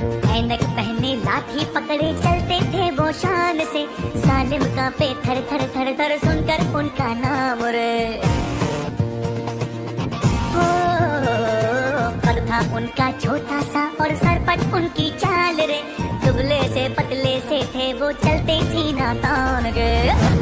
ऐनक पहने लाठी पकड़े चलते थे वो शान से, जालिम कांपे थर थर थर थर सुनकर उनका नाम रे। हो कद था उनका छोटा सा और सरपट उनकी चाल रे, दुबले से पतले से थे वो चलते सीना तान के।